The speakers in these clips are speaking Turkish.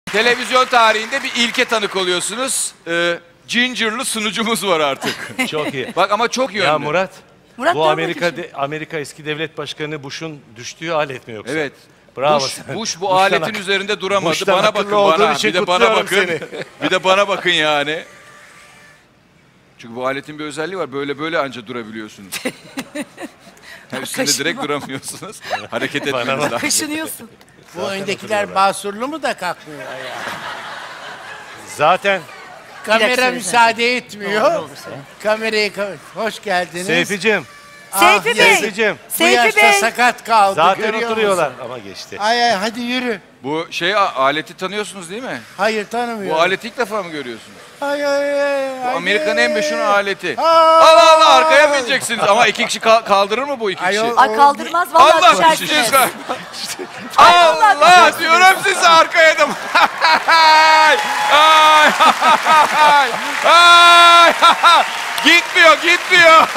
Televizyon tarihinde bir ilke tanık oluyorsunuz. Ginger'lı sunucumuz var artık. Çok iyi. Bak ama çok yönlü. Ya Murat, Murat bu ne Amerika eski devlet başkanı Bush'un düştüğü alet mi yoksa? Evet. Bravo Bush, sana. Bush bu Bush'tan aletin üzerinde duramadı. Bush'tan Bana akıllı bakın olduğun bana. için Bir de bana kutluyorum bakın. seni. Bir de bana bakın yani. Çünkü bu aletin bir özelliği var. Böyle anca durabiliyorsunuz. Yani üstünde direkt duramıyorsunuz. Hareket etmeniz lazım. Kaşınıyorsun. Bu öndekiler basurlu mu da kalkmıyor ayağa? Zaten Kamera söylesene. müsaade etmiyor. Kamerayı hoş geldiniz. Seyficim, Seyfi Bey. Seyficim. Bu Seyfi yaşta Bey. sakat kaldı. Zaten görüyor oturuyorlar musun? ama geçti. Ay hadi yürü. Bu aleti tanıyorsunuz değil mi? Hayır Bu tanımıyorum. aleti ilk defa mı görüyorsunuz? Ay, Bu Amerika'nın en meşhur aleti. Ay. Allah Allah arkaya bineceksiniz. Ama iki kişi kaldırır mı bu iki kişi? Ayol. Ay kaldırmaz vallahi Allah düşersiniz. düşeceğiz. vallahi Allah diyorum size arkaya da. Ay, ay, ay, ay. Gitmiyor.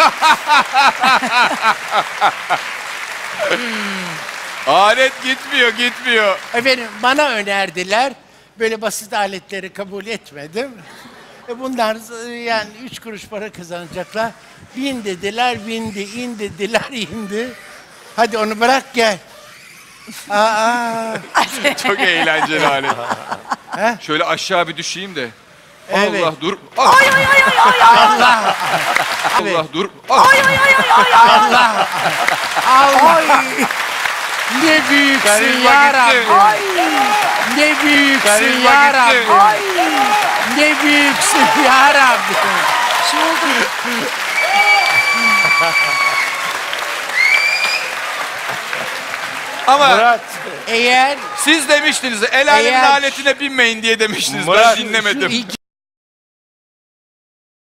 Alet gitmiyor. Efendim bana önerdiler. Böyle basit aletleri kabul etmedim. Bunlar yani 3 kuruş para kazanacaklar. Bin dediler, bindi. İn dediler, indi. Hadi onu bırak gel. Aa, Çok eğlenceli alet. He? Şöyle aşağı bir düşeyim de. Evet. Allah dur. Ay, Allah. Allah dur. Allah. Ay. Ne büyüksün Karizma ya gitti. Rabbi. Ne büyüksün Karizma ya gitti. Rabbi. Ne büyüksün ya Rabbi. Ama Murat, Eğer siz demiştiniz el alemin Eğer- aletine binmeyin diye demiştiniz. Murat, Ben dinlemedim. şu iki